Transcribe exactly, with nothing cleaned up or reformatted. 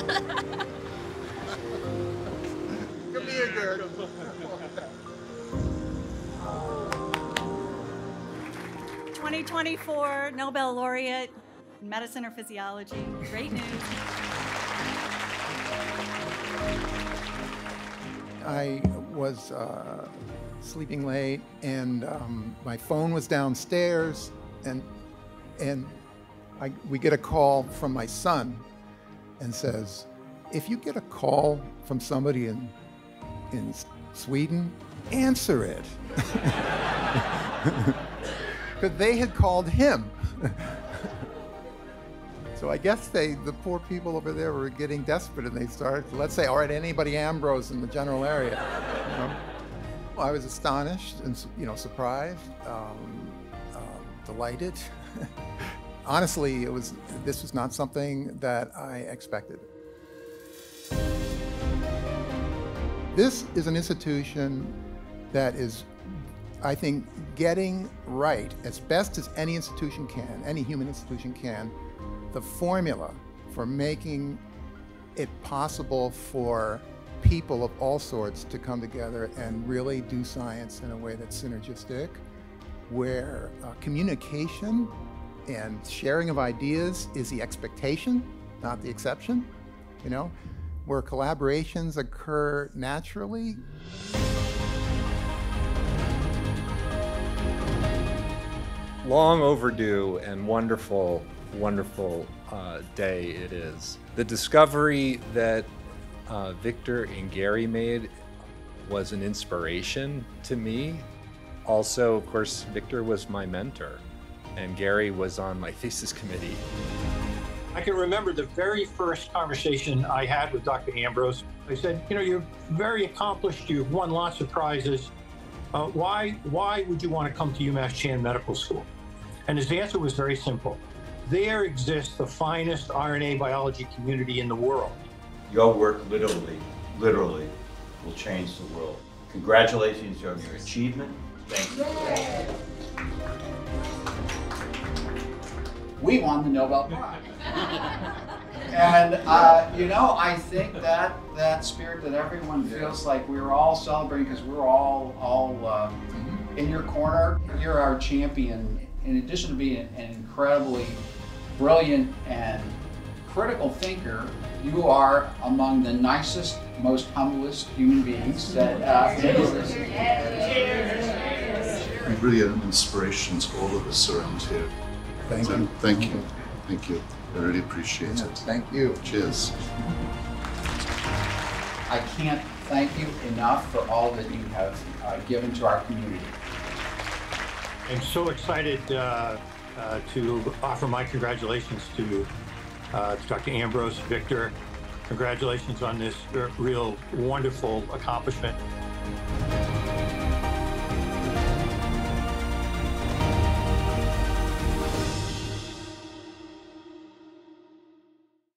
Come here, Gert. twenty twenty-four Nobel Laureate in Medicine or Physiology. Great news. I was uh, sleeping late, and um, my phone was downstairs, and and I, we get a call from my son, and says, "If you get a call from somebody in in Sweden, answer it," because they had called him. So I guess they, the poor people over there were getting desperate, and they started, let's say, all right, anybody Ambros in the general area. You know? Well, I was astonished and, you know, surprised, um, uh, delighted. Honestly, it was, this was not something that I expected. This is an institution that is, I think, getting right, as best as any institution can, any human institution can, the formula for making it possible for people of all sorts to come together and really do science in a way that's synergistic, where uh, communication and sharing of ideas is the expectation, not the exception, you know, where collaborations occur naturally. Long overdue and wonderful wonderful uh, day it is. The discovery that uh, Victor and Gary made was an inspiration to me. Also, of course, Victor was my mentor, and Gary was on my thesis committee. I can remember the very first conversation I had with Doctor Ambros. I said, you know, you're very accomplished, you've won lots of prizes. Uh, why, why would you want to come to UMass Chan Medical School? And his answer was very simple. There exists the finest R N A biology community in the world. Your work literally, literally will change the world. Congratulations on your achievement. Thank you. We won the Nobel Prize. And, uh, you know, I think that that spirit that everyone feels like we're all celebrating because we're all, all uh, in your corner. You're our champion. In addition to being an incredibly brilliant and critical thinker, you are among the nicest, most humblest human beings that uh, You're really an inspiration to all of us around here. Thank so, you. Thank you. Thank you. I really appreciate Yeah, it. thank you. Cheers. I can't thank you enough for all that you have uh, given to our community. I'm so excited uh, uh, to offer my congratulations to, uh, to Doctor Ambros, Victor. Congratulations on this real wonderful accomplishment.